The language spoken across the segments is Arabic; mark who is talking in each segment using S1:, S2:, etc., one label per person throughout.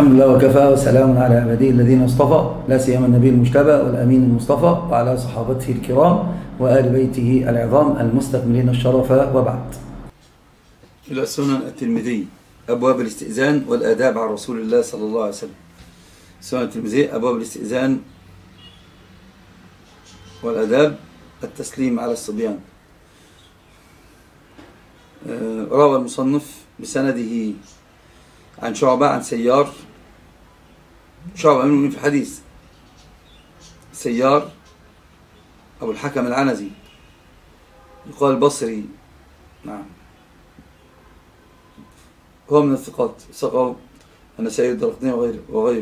S1: الحمد لله وكفى، وسلام على عباده الذين اصطفى، لا سيما النبي المجتبى والأمين المصطفى وعلى صحابته الكرام وآل بيته العظام المستكملين الشرف، وبعد. إلى سنن الترمذي أبواب الاستئذان والآداب عن رسول الله صلى الله عليه وسلم. سنن الترمذي أبواب الاستئذان والآداب، التسليم على الصبيان. روى المصنف بسنده عن شعبة عن سيار. شعبة من في الحديث سيار أبو الحكم العنزي، يقال البصري، نعم، هو من الثقات، ثقه النسائي والدارقطني وغيره.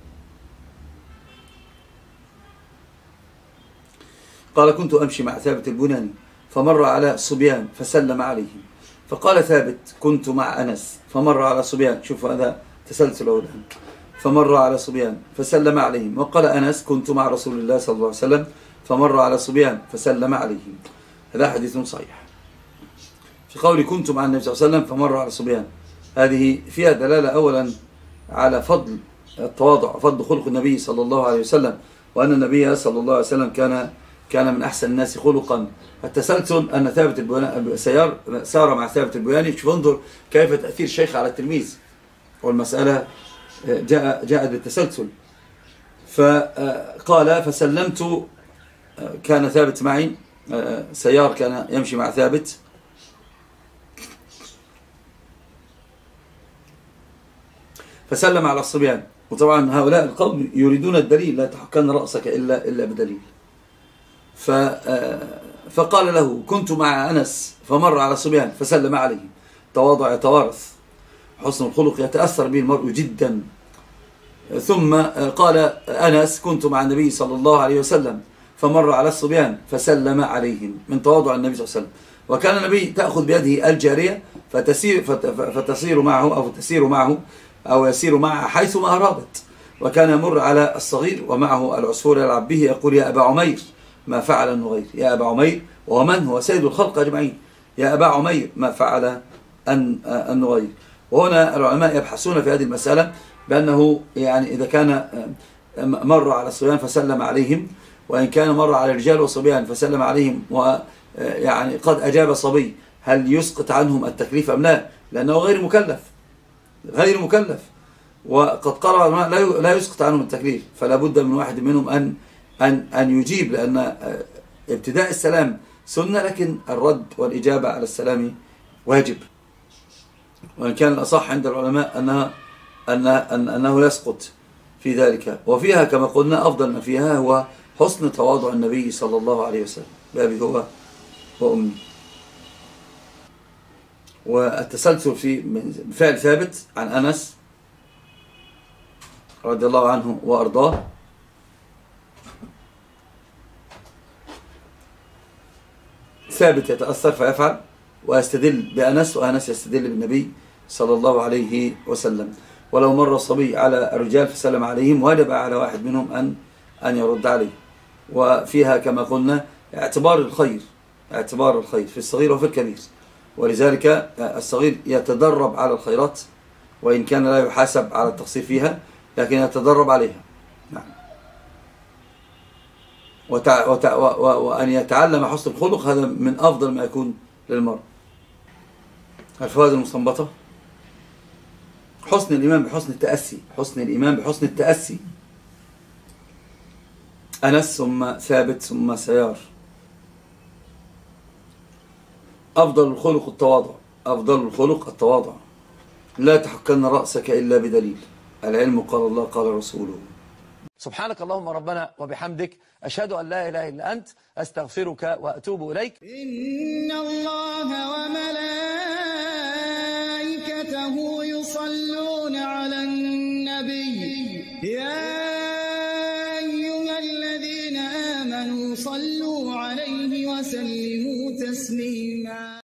S1: قال: كنت أمشي مع ثابت البناني فمر على صبيان فسلم عليهم، فقال ثابت: كنت مع أنس فمر على صبيان، شوف هذا تسلسل أولا، فمر على صبيان فسلم عليهم، وقال أنس: كنت مع رسول الله صلى الله عليه وسلم فمر على صبيان فسلم عليهم. هذا حديث صحيح. في قول كنت مع النبي صلى الله عليه وسلم فمر على صبيان، هذه فيها دلالة أولا على فضل التواضع، فضل خلق النبي صلى الله عليه وسلم، وأن النبي صلى الله عليه وسلم كان من أحسن الناس خلقا. التسلسل أن ثابت سيار سار مع ثابت البناني. شوف انظر كيف تأثير الشيخ على التلميذ، والمسألة جاءت بالتسلسل. فقال: فسلمت، كان ثابت معي، سيار كان يمشي مع ثابت، فسلم على الصبيان. وطبعا هؤلاء القوم يريدون الدليل، لا تحكن رأسك إلا بدليل. فقال له: كنت مع أنس فمر على صبيان فسلم عليه. تواضع يتوارث، حسن الخلق يتأثر به المرء جدا. ثم قال أنس: كنت مع النبي صلى الله عليه وسلم فمر على الصبيان فسلم عليهم، من تواضع النبي صلى الله عليه وسلم. وكان النبي تأخذ بيده الجارية فتسير معه أو يسير معها حيثما أرادت. وكان يمر على الصغير ومعه العصفور يلعب به، يقول: يا أبا عمير ما فعل النغير. يا أبا عمير، وهو من؟ هو سيد الخلق أجمعين. يا أبا عمير ما فعل النغير. وهنا العلماء يبحثون في هذه المسألة بأنه يعني إذا كان مر على الصبيان فسلم عليهم، وإن كان مر على الرجال والصبيان فسلم عليهم ويعني قد أجاب صبي، هل يسقط عنهم التكليف أم لا؟ لأنه غير مكلف، وقد قرر العلماء لا يسقط عنهم التكليف، فلا بد من واحد منهم أن يجيب، لأن ابتداء السلام سنة، لكن الرد والإجابة على السلام واجب. وإن كان الأصح عند العلماء أنه يسقط في ذلك. وفيها كما قلنا أفضل ما فيها هو حسن تواضع النبي صلى الله عليه وسلم بأبي هو وأمي. والتسلسل في فعل ثابت عن أنس رضي الله عنه وأرضاه، ثابت يتأثر فيفعل ويستدل بأنس، وأنس يستدل بالنبي صلى الله عليه وسلم. ولو مر الصبي على الرجال فسلم عليهم، وجب على واحد منهم أن يرد عليه. وفيها كما قلنا اعتبار الخير في الصغير وفي الكبير، ولذلك الصغير يتدرب على الخيرات، وإن كان لا يحاسب على التقصير فيها، لكن يتدرب عليها. نعم. وأن يتعلم حسن الخلق، هذا من أفضل ما يكون للمرء. الفوائد المستنبطة: حسن الإيمان بحسن التأسي. أنس ثم ثابت ثم سيار. أفضل الخلق التواضع. لا تحكن رأسك إلا بدليل. العلم قال الله قال رسوله.
S2: سبحانك اللهم ربنا وبحمدك، أشهد أن لا إله إلا أنت، أستغفرك وأتوب إليك.
S3: إن الله وملائكته يصلون على النبي. يا